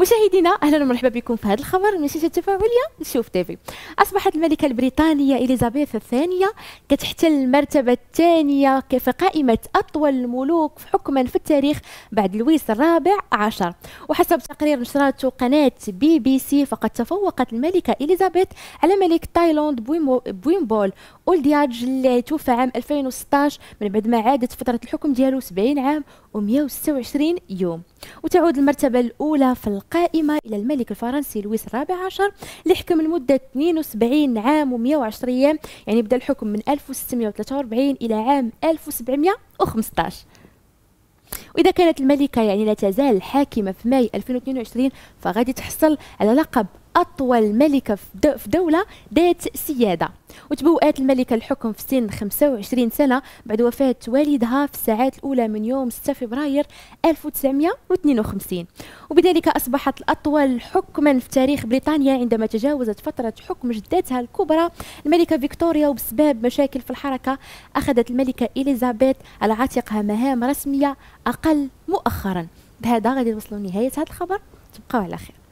مشاهدينا اهلا ومرحبا بكم في هذا الخبر من شاشه التفاعليه شوف تيفي. اصبحت الملكه البريطانيه اليزابيث الثانيه كتحتل المرتبه الثانيه في قائمه اطول الملوك حكما في التاريخ بعد لويس الرابع عشر. وحسب تقرير نشرته قناه بي بي سي فقد تفوقت الملكه اليزابيث على ملك تايلاند بويمبول اولدياج اللي توفى عام 2016 من بعد ما عادت فتره الحكم ديالو 70 عام و126 يوم. وتعود المرتبة الأولى في القائمة إلى الملك الفرنسي لويس الرابع عشر اللي حكم لمدة 72 عام و110 أيام، يعني بدأ الحكم من 1643 إلى عام 1715. وإذا كانت الملكة يعني لا تزال حاكمة في ماي 2022 فغادي تحصل على لقب أطول ملكة في دولة ذات سيادة. وتبوأت الملكة الحكم في سن 25 سنة بعد وفاة والدها في الساعات الأولى من يوم 6 فبراير 1952. وبذلك أصبحت الأطول حكما في تاريخ بريطانيا عندما تجاوزت فترة حكم جدتها الكبرى الملكة فيكتوريا. وبسبب مشاكل في الحركة أخذت الملكة إليزابيث على عاتقها مهام رسمية أقل مؤخرا. بهذا غادي نوصلوا لنهاية هذا الخبر، تبقوا على خير.